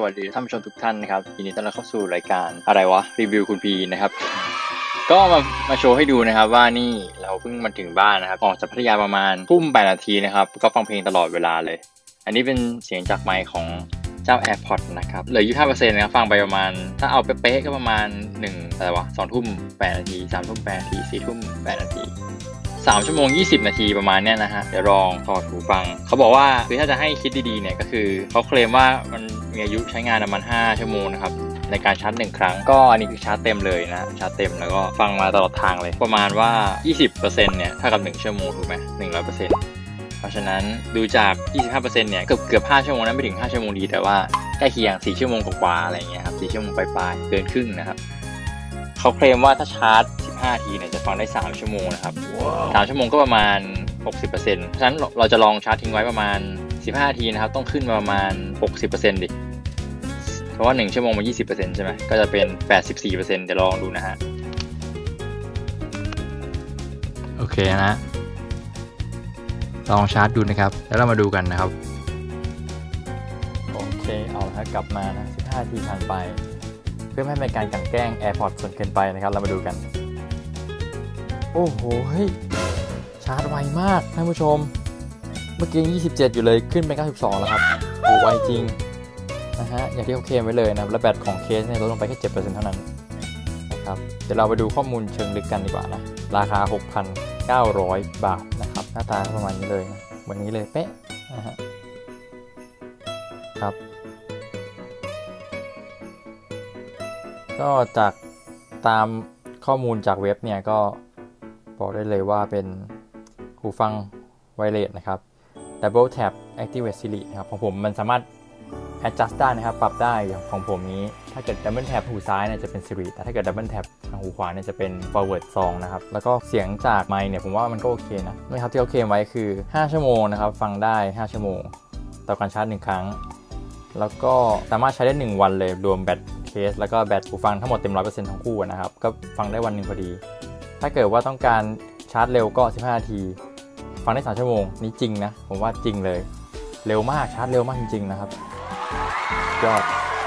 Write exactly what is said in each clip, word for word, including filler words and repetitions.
วัสดีท่านผู้ชมทุกท่านนะครับยินดีต้อนรับเข้าสู่รายการอะไรวะรีวิวคุณพีนะครับก็มามาโชว์ให้ดูนะครับว่านี่เราเพิ่งมาถึงบ้านนะครับออกจากพัทยาประมาณทุ่มแปดนาทีนะครับก็ฟังเพลงตลอดเวลาเลยอันนี้เป็นเสียงจากไมค์ของเจ้า AirPods นะครับเหลือ ยี่สิบห้าเปอร์เซ็นต์ นะครับฟังไปประมาณถ้าเอาเป๊ะๆก็ประมาณหนึ่งอะไรวะสองทุ่มแปดนาทีสามทุ่มแปดนาทีสี่ทุ่มแปดนาทีสามชั่วโมงยี่สิบนาทีประมาณเนี้ยนะฮะเดี๋ยวลองถอดหูฟังเขาบอกว่าคือถ้าจะให้คิดดีๆเนี่ยก็คือเขาเคลมว่ามันมีอายุใช้งานประมาณห้าชั่วโมงนะครับในการชาร์จหนึ่งครั้งก็อันนี้คือชาร์จเต็มเลยนะชาร์จเต็มแล้วก็ฟังมาตลอดทางเลยประมาณว่า ยี่สิบเปอร์เซ็นต์ เนี่ยเท่ากับหนึ่งชั่วโมงถูกไหม หนึ่งร้อยเปอร์เซ็นต์ เพราะฉะนั้นดูจาก ยี่สิบห้าเปอร์เซ็นต์ เนี่ยเกือบเกือบห้าชั่วโมงนั้นไม่ถึงห้าชั่วโมงดีแต่ว่าใกล้เคียงสี่ชั่วโมงกว่าๆอะไรอย่างเงี้ยครับสี่ชั่วโมงปลายๆเกินครึ่งนะครับเขาเคลมว่าถ้าชาร์จสิบห้านาทีเนี่ยจะฟังได้สามชั่วโมงนะครับสามชั่วโมงก็ประมาณ หกสิบเปอร์เซ็นต์ เพราะฉะนั้นเราจะลองชาร์จทิ้งไว้ประมาณสิบห้านาทีนะครับต้องขึ้นมาประมาณ หกสิบเปอร์เซ็นต์ ดิเพราะว่าหนึ่งชั่วโมงมัน ยี่สิบเปอร์เซ็นต์ ใช่ไหมก็จะเป็น แปดสิบสี่เปอร์เซ็นต์ เดี๋ยวลองดูนะฮะโอเคนะลองชาร์จดูนะครับแล้วเรามาดูกันนะครับโอเคเอาละครับกลับมานะสิบห้านาทีผ่านไปเพื่อไม่ให้เป็นการกลั่นแกล้ง AirPods ส่วนเกินไปนะครับเรามาดูกันโอ้โหเฮ้ยชาร์จไวมากท่านผู้ชมเมื่อกี้ยี่สิบเจ็ดอยู่เลยขึ้นเป็นเก้าสิบสองแล้วครับโอ้ไวจริงนะฮะอย่างที่เขาเคลมไว้เลยนะและแบตของเคสเนี่ยลดลงไปแค่ เจ็ดเปอร์เซ็นต์ เท่านั้นนะครับเดี๋ยวเราไปดูข้อมูลเชิงลึกกันดีกว่านะราคา หกพันเก้าร้อย บาทนะครับหน้าตาประมาณนี้เลยนะเหมือนนี้เลยเป๊ะนะฮะครับก็จากตามข้อมูลจากเว็บเนี่ยก็บอกได้เลยว่าเป็นหูฟังไวเลสนะครับ Double Tap Activate Siri นะครับของผมมันสามารถ adjust ได้นะครับปรับได้อย่างของผมนี้ถ้าเกิด Double Tap หูซ้ายเนี่ยจะเป็น Siri แต่ถ้าเกิด Double Tap ทางหูขวาเนี่ยจะเป็น Forward Song นะครับแล้วก็เสียงจากไมค์เนี่ยผมว่ามันก็โอเคนะนะครับที่เขาเคลมไว้คือห้าชั่วโมงนะครับฟังได้ห้าชั่วโมงต่อการชาร์จหนึ่งครั้งแล้วก็สามารถใช้ได้หนึ่งวันเลยรวมแบตเคสแล้วก็แบตหูฟังทั้งหมดเต็ม ร้อยเปอร์เซ็นต์ ทั้งคู่นะครับก็ฟังได้วันหนึ่งพอดีถ้าเกิดว่าต้องการชาร์จเร็วก็สิบห้านาทีฟังได้สามชั่วโมงนี่จริงนะผมว่าจริงเลยเร็วมากชาร์จเร็วมากจริงๆนะครับยอด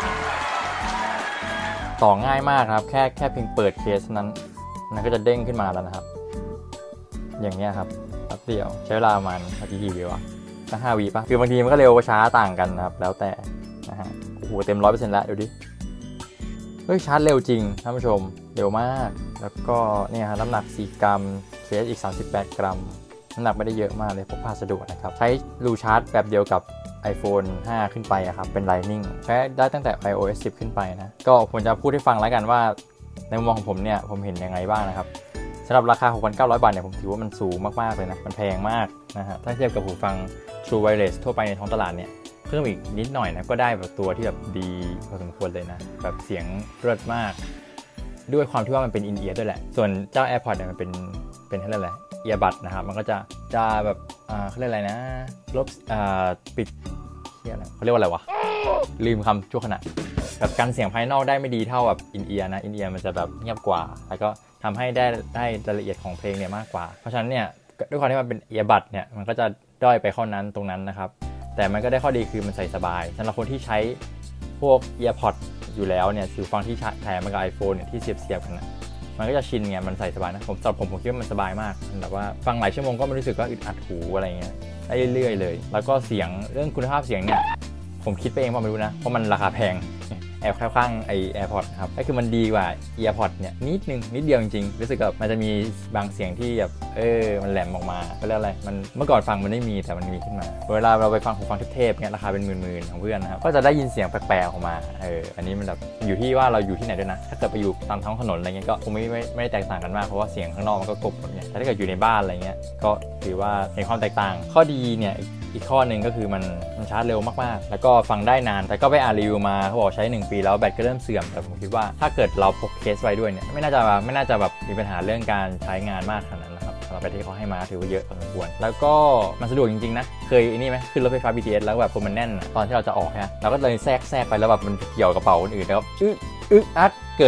ต่อง่ายมากครับแค่แค่เพียงเปิดเคสนั้นมันก็จะเด้งขึ้นมาแล้วนะครับอย่างเงี้ยครับแป๊บเดียวใช้เวลาประมาณนาทีกี่วิวอะก็ห้าวิป่ะคือบางทีมันก็เร็วกว่าช้าต่างกันนะครับแล้วแต่นะฮะโอ้โหเต็ม ร้อยเปอร์เซ็นต์ แล้วดูดิเฮ้ยชาร์จเร็วจริงท่านผู้ชมเร็วมากแล้วก็เนี่ยฮะน้ำหนักสี่กรัมเคสอีกสามสิบแปดกรัมน้ำหนักไม่ได้เยอะมากเลยพกพาสะดวกนะครับใช้รูชาร์จแบบเดียวกับ iPhone ห้า ขึ้นไปอะครับเป็น Lightning ใช้ได้ตั้งแต่ ไอ โอ เอส สิบ ขึ้นไปนะก็ผมจะพูดให้ฟังแล้วกันว่าในมุมมองของผมเนี่ยผมเห็นยังไงบ้างนะครับสำหรับราคา หกพันเก้าร้อย บาทเนี่ยผมถือว่ามันสูงมากๆเลยนะมันแพงมากนะฮะถ้าเทียบกับหูฟัง True Wireless ทั่วไปในท้องตลาดเนี่ยเพิ่มอีกนิดหน่อยนะก็ได้แบบตัวที่แบบดีพอสมควรเลยนะแบบเสียงเลิศมากด้วยความที่ว่ามันเป็นอินเอียร์ด้วยแหละส่วนเจ้า AirPods เนี่ยมันเป็นเป็นอะไรอะไรเอียร์บัดนะครับมันก็จะจะแบบอ่าเขาเรียกอะไรนะลบอ่าปิดเรียกอะไรเขาเรียกว่าอะไรวะลืมคำชั่วขณะแบบกันเสียงภายนอกได้ไม่ดีเท่าแบบอินเอียร์นะอินเอียร์มันจะแบบเงียบกว่าแล้วก็ทำให้ได้ได้รายละเอียดของเพลงเนี่ยมากกว่าเพราะฉะนั้นเนี่ยด้วยความที่มันเป็นเอียร์บัดเนี่ยมันก็จะด้อยไปข้อนั้นตรงนั้นนะครับแต่มันก็ได้ข้อดีคือมันใส่สบายสำหรับคนที่ใช้พวก AirPods อยู่แล้วเนี่ยหูฟังที่แถมมากับ iPhone เนี่ยที่เสียบๆกันนะมันก็จะชินไงมันใส่สบายนะผมสำหรับผมผมคิดว่ามันสบายมากแบบว่าฟังหลายชั่วโมงก็ไม่รู้สึกว่าอึดอัดหูอะไรเงี้ยได้เรื่อยๆเลยแล้วก็เสียงเรื่องคุณภาพเสียงเนี่ยผมคิดไปเองว่าไม่รู้นะเพราะมันราคาแพงแอบข้างๆไอ AirPods ครับก็คือมันดีกว่า AirPods เนี่ยนิดนึงนิดเดียวจริงๆรู้สึกแบบมันจะมีบางเสียงที่แบบเออมันแหลมออกมาก็เรียกอะไรมันเมื่อก่อนฟังมันไม่มีแต่มันมีขึ้นมาเวลาเราไปฟังหูฟังเทพๆเนี่ยราคาเป็นหมื่นๆของเพื่อนนะครับก็จะได้ยินเสียงแปลกๆออกมาเอออันนี้มันแบบอยู่ที่ว่าเราอยู่ที่ไหนด้วยนะถ้าเกิดไปอยู่ตามท้องถนนอะไรเงี้ยก็คงไม่ไม่ไม่ได้แตกต่างกันมากเพราะว่าเสียงข้างนอกมันก็กลบหมดเนี่ยแต่ถ้าเกิดอยู่ในบ้านอะไรเงี้ยก็ถือว่าเห็นความแตกต่างข้อดีเนี่ยอีกข้อหนึ่งก็คือมันมันชาร์จเร็วมากๆแล้วก็ฟังได้นานแต่ก็ไปอ่านรีวิวมาเขาบอกใช้หนึ่งปีแล้วแบตก็เริ่มเสื่อมแต่ผมคิดว่าถ้าเกิดเราพกเคสไว้ด้วยเนี่ยไม่น่าจะไม่น่าจะแบบมีปัญหาเรื่องการใช้งานมากขนาดนั้นนะครับสำหรับแบตที่เขาให้มาถือว่าเยอะพอสมควรแล้วก็มันสะดวกจริงๆนะเคยนี่ไหมขึ้นรถไฟฟ้า บี ที เอส แล้วแบบคนมันแน่นตอนที่เราจะออกฮะเราก็เลยแทรกแทรกไปแล้วแบบมันเกี่ยวกระเป๋าคนอื่นแล้วอึ๊อึ๊อัดเกิด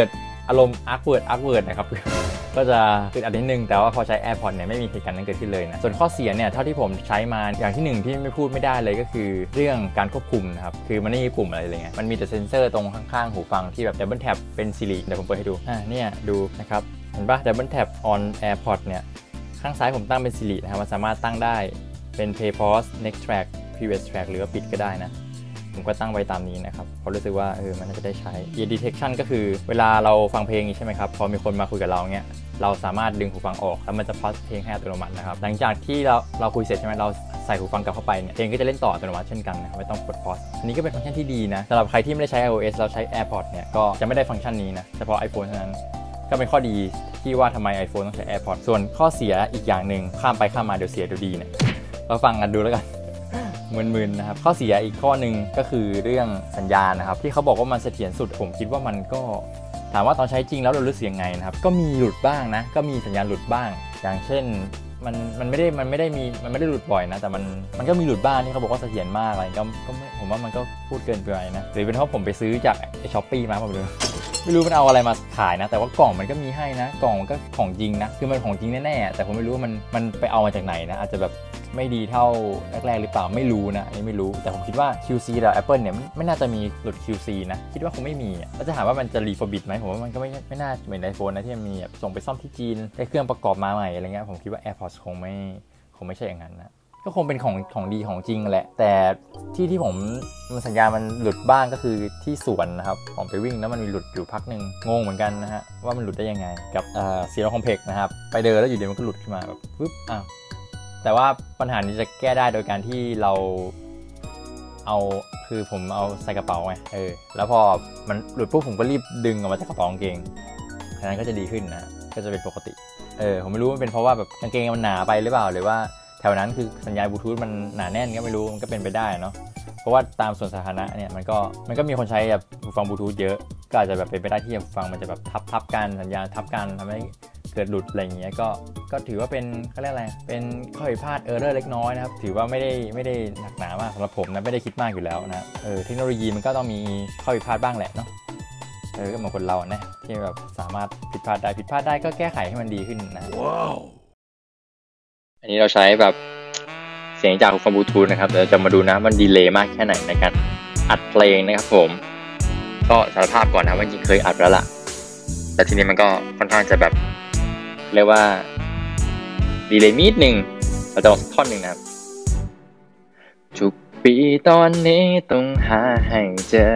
อารมณ์อาร์คเวิร์ดอาร์คเวิร์ดนะครับ ก็จะอึดอัดนิดนึงแต่ว่าพอใช้ AirPods เนี่ยไม่มีเหตุการณ์นั้นเกิดขึ้นเลยนะส่วนข้อเสียเนี่ยเท่าที่ผมใช้มาอย่างที่หนึ่งที่ไม่พูดไม่ได้เลยก็คือเรื่องการควบคุมนะครับคือมันไม่มีปุ่มอะไรเลยไงมันมีแต่เซ็นเซอร์ตรงข้างๆหูฟังที่แบบ Double Tap เป็น Siri เดี๋ยวผมเปิดให้ดูอ่าเนี่ยดูนะครับเห็นปะ Double Tap on AirPods เนี่ยข้างซ้ายผมตั้งเป็น Siri นะครับมันสามารถตั้งได้เป็น Play Pause Next Track Previous Track หรือว่าปิดก็ได้นะผมก็ตั้งไว้ตามนี้นะครับเพราะรู้สึกว่าเออมันน่าจะได้ใช้ Ear Detection ก็คือเวลาเราฟังเพลงใช่ไหมครับพอมีคนมาคุยกับเราเนี่ยเราสามารถดึงหูฟังออกแล้วมันจะพอสเพลงให้อัตโนมัตินะครับหลังจากที่เราเราคุยเสร็จใช่ไหมเราใส่หูฟังกลับเข้าไปเนี่ยเพลงก็จะเล่นต่ออัตโนมัติเช่นกันนะครับไม่ต้องกดพอสอันนี้ก็เป็นฟังก์ชันที่ดีนะสำหรับใครที่ไม่ได้ใช้ iOS เราใช้ AirPods เนี่ยก็จะไม่ได้ฟังก์ชันนี้นะเฉพาะ iPhone เท่านั้นก็เป็นข้อดีที่ว่าทำไม iPhone ต้องใช้ AirPods ส่วนข้อเสียอีกอย่างหนึ่งข้ามไปข้ามมาเดี๋ยวเสียเดี๋ยวดีเนี่ยเราฟังกันดูแล้วกันมึนๆนะครับข้อเสียอีกข้อหนึ่งก็คือเรื่องสัญญาณนะครับที่เขาบอกว่ามันเสถียรสุดผมคิดว่ามันก็ถามว่าตอนใช้จริงแล้วเรารู้สึกยังไงนะครับก็มีหลุดบ้างนะก็มีสัญญาณหลุดบ้างอย่างเช่นมันมันไม่ได้มันไม่ได้มีมันไม่ได้หลุดบ่อยนะแต่มันมันก็มีหลุดบ้างที่เขาบอกว่าเสถียรมากอะไรก็ก็ผมว่ามันก็พูดเกินไปนะหรือเป็นเพราะผมไปซื้อจากไอช้อปปี้มาผมดูไม่รู้มันเอาอะไรมาขายนะแต่ว่ากล่องมันก็มีให้นะกล่องมันก็ของจริงนะคือมันของจริงแน่ๆแต่ผมไม่รู้ว่ามันมันไปเอามาจากไหนนะอาจจะแบบไม่ดีเท่าแรกๆหรือเปล่าไม่รู้นะอันนี้ไม่รู้แต่ผมคิดว่า คิว ซี กับ Apple เนี่ยไม่น่าจะมีหลุด คิว ซี นะคิดว่าคงไม่มีแล้วจะถามว่ามันจะรีฟอร์บิดไหมผมว่ามันก็ไม่ไม่น่าเหมือน iPhone นะที่มีแบบส่งไปซ่อมที่จีนได้เครื่องประกอบมาใหม่อะไรเงี้ยผมคิดว่า AirPods คงไม่คงไม่ใช่อย่างนั้นนะก็คงเป็นของของดีของจริงแหละแต่ที่ที่ผมมันสัญญามันหลุดบ้างก็คือที่สวนนะครับผมไปวิ่งแล้วมันมีหลุดอยู่พักหนึ่งงงเหมือนกันนะฮะว่ามันหลุดได้ยังไงกับเอ่อซีโร่คอมเพล็กซ์นะครับไปเดินแล้วอยู่เดี๋ยวมันก็หลุดขึ้นมาแบบปึ๊บอ้าวแต่ว่าปัญหานี้จะแก้ได้โดยการที่เราเอาคือผมเอาใส่กระเป๋าไงเออแล้วพอมันหลุดปุ๊บผมก็รีบดึงออกมาจากกระเป๋ากางเกงฉะนั้นก็จะดีขึ้นนะก็จะเป็นปกติเออผมไม่รู้มันเป็นเพราะว่าแบบกางเกงมันหนาไปหรือเปล่าหรือว่าแถวนั้นคือสัญญาณบลูทูธมันหนาแน่นก็ไม่รู้มันก็เป็นไปได้เนาะเพราะว่าตามส่วนสาธารณะเนี่ยมันก็มันก็มีคนใช้แบบหูฟังบลูทูธเยอะก็อาจจะแบบเป็นไปได้ที่หูฟังมันจะแบบทับทับกันสัญญาณทับกันทำให้เกิดหลุดอะไรอย่างเงี้ยก็ก็ถือว่าเป็นเขาเรียกอะไรเป็นข้อผิดพลาดเออร์เรอร์เล็กน้อยนะครับถือว่าไม่ได้ไม่ได้หนักหนามากสำหรับผมนะไม่ได้คิดมากอยู่แล้วนะเออเทคโนโลยีมันก็ต้องมีข้อผิดพลาดบ้างแหละเนาะเออก็เหมือนคนเรานะที่แบบสามารถผิดพลาดได้ผิดพลาดได้ก็แก้ไขให้มันดีขึ้นนะว้าวอันนี้เราใช้แบบเสียงจากหูฟังบลูทูธนะครับเดี๋ยวจะมาดูนะมันดีเลย์มากแค่ไหนในการอัดเพลงนะครับผมก็สารภาพก่อนนะว่าจริงเคยอัดแล้วล่ะแต่ทีนี้มันก็ค่อนข้างจะแบบเรียกว่าดีเลย์นิดนึงเราจะลองสักท่อนหนึ่งนะครับทุกปีตอนนี้ต้องหาให้เจอ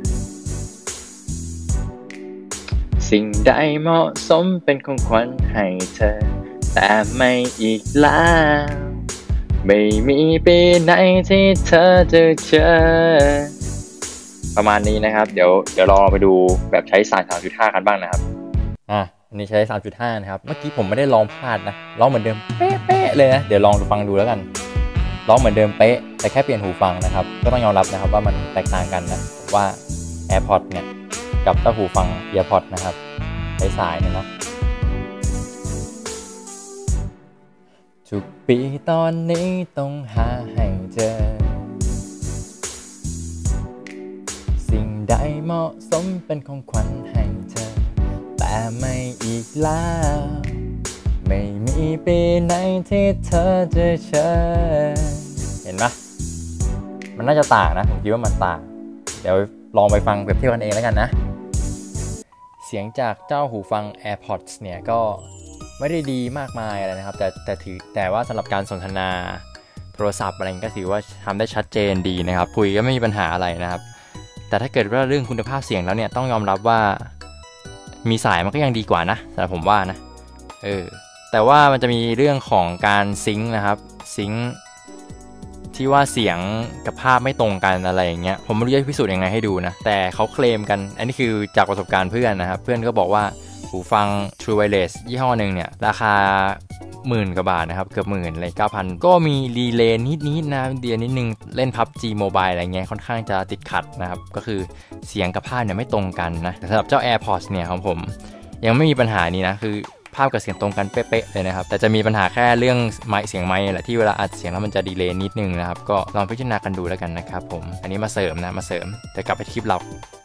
สิ่งใดเหมาะสมเป็นของขวัญให้เธอแต่ไม่อีกแล้วไม่มีปีไหนที่เธอจะเจอประมาณนี้นะครับเดี๋ยวเดี๋ยวลองไปดูแบบใช้สาย สามจุดห้า กันบ้างนะครับอ่ะอันนี้ใช้ สามจุดห้า นะครับเมื่อกี้ผมไม่ได้ลองพลาดนะร้องเหมือนเดิมเป๊ะๆเลยนะเดี๋ยวลองฟังดูแล้วกันร้องเหมือนเดิมเป๊ะแต่แค่เปลี่ยนหูฟังนะครับก็ต้องยอมรับนะครับว่ามันแตกต่างกันนะว่า AirPods เนี่ยกับเจ้าหูฟัง EarPods นะครับใช้สายเนี่ยเนาะทุกปีตอนนี้ต้องหาให้เจอสิ่งใดเหมาะสมเป็นของขวัญให้เธอแต่ไม่อีกแล้วไม่มีปีไหนที่เธอจะเชิญเห็นปะมันน่าจะต่างนะผมคิดว่ามันต่างเดี๋ยวลองไปฟังเปรียบเทียบกันเองแล้วกันนะเสียงจากเจ้าหูฟัง AirPods เนี่ยก็ไม่ได้ดีมากมายอะไรนะครับแต่แต่ถือแต่ว่าสำหรับการสนทนาโทรศัพท์อะไรก็ถือว่าทำได้ชัดเจนดีนะครับคุยก็ไม่มีปัญหาอะไรนะครับแต่ถ้าเกิดว่าเรื่องคุณภาพเสียงแล้วเนี่ยต้องยอมรับว่ามีสายมันก็ยังดีกว่านะสำหรับผมว่านะเออแต่ว่ามันจะมีเรื่องของการซิงค์นะครับซิงค์ที่ว่าเสียงกับภาพไม่ตรงกันอะไรอย่างเงี้ยผมไม่รู้จะพิสูจน์ยังไงให้ดูนะแต่เขาเคลมกันอันนี้คือจากประสบการณ์เพื่อนนะครับเพื่อนก็บอกว่าหูฟัง True Wireless ยี่ห้อหนึ่งเนี่ยราคาหมื่นกว่าบาทนะครับเกือบหมื่นเลย เก้าพัน ก็มีรีเลย์นิดๆนะเดียวนิดนึงเล่น พับจี Mobile อะไรเงี้ยค่อนข้างจะติดขัดนะครับก็คือเสียงกับภาพเนี่ยไม่ตรงกันนะแต่สำหรับเจ้า AirPods เนี่ยของผมยังไม่มีปัญหานี้นะคือภาพกับเสียงตรงกันเป๊ะๆเลยนะครับแต่จะมีปัญหาแค่เรื่องไมค์เสียงไมค์แหละที่เวลาอัดเสียงแล้วมันจะดีเลย์นิดนึงนะครับก็ลองพิจารณากันดูแล้วกันนะครับผมอันนี้มาเสริมนะมาเสริมแต่กลับไปที่คลิปเรา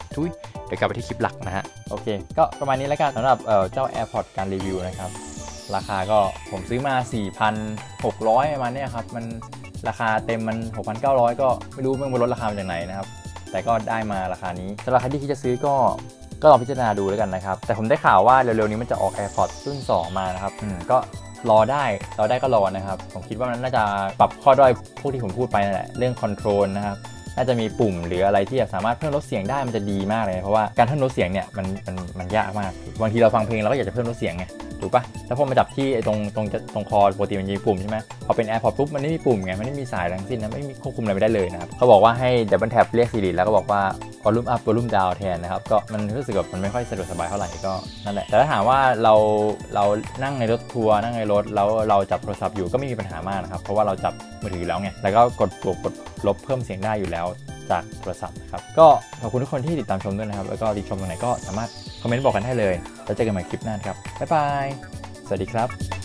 ทุยเดี๋ยวกลับไปที่คลิปหลักนะฮะโอเคก็ประมาณนี้แล้วกันสำหรับเอ่อเจ้า AirPods การรีวิวนะครับราคาก็ผมซื้อมา สี่พันหกร้อย ประมาณนี้ครับมันราคาเต็มมัน หกพันเก้าร้อย ก็ไม่รู้มันลดราคามาจากไหนนะครับแต่ก็ได้มาราคานี้สำหรับใครที่คิดจะซื้อก็ก็ลองพิจารณาดูแล้วกันนะครับแต่ผมได้ข่าวว่าเร็วๆนี้มันจะออก AirPods รุ่นสองมานะครับอืมก็รอได้รอได้ก็รอนะครับผมคิดว่ามันน่าจะปรับข้อด้อยพวกที่ผมพูดไปนั่นแหละเรื่องคอนโทรลนะครับน่าจะมีปุ่มหรืออะไรที่สามารถเพิ่มลดเสียงได้มันจะดีมากเลยเพราะว่าการเพิ่มลดเสียงเนี่ยมันมันมันยากมากบางทีเราฟังเพลงเราก็อยากจะเพิ่มลดเสียงไงถูกปะแล้วพอมาจับที่ตรงตรงตรงคอปกติมันจะมีปุ่มใช่ไหมพอเป็น AirPods ปุ๊บมันไม่มีปุ่มไงมันไม่มีสายทั้งสิ้นนะไม่มีควบคุมอะไรไม่ได้เลยนะครับเขาบอกว่าให้ Double Tap เรียก Siri แล้วก็บอกว่า Volume Up Volume Down แทนนะครับก็มันรู้สึกแบบมันไม่ค่อยสะดวกสบายเท่าไหร่ก็นั่นแหละแต่ถ้าถามว่าเราเรานั่งในรถทัวร์นั่งในรถแล้วเราจับโทรศัพท์อยู่ก็ไม่มีปัญหามากนะครับเพราะว่าเราจับมือถือแล้วไงแล้วก็กดบวกกดลบเพิ่มเสียงได้อยู่แล้วจากโทรศัพท์นะครับก็ขอบคุณทุกคนที่ติดตามชมด้วยนะครับแล้วก็ติชมตรงไหนก็สามารถคอมเมนต์บอกกันได้เลยแล้วเจอกันใหม่คลิปหน้าครับบ๊ายบายสวัสดีครับ